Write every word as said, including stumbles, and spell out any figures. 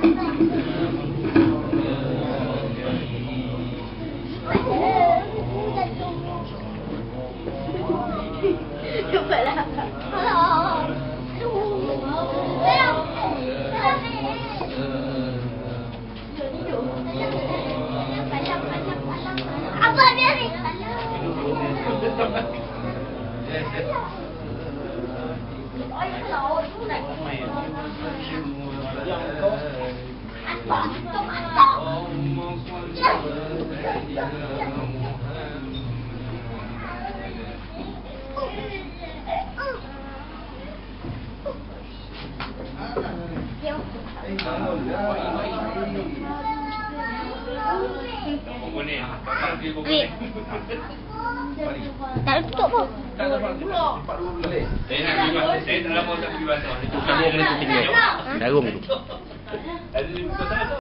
Không phải là apa dia ni? Ôi lỗi chú này. Anh bỏ không anh bỏ. Wait. Tak tutup pun. Tak ada apa. Saya nak pergi saya tak lama tak pergi pasar. Itu dua menit tinggal. Darung tu.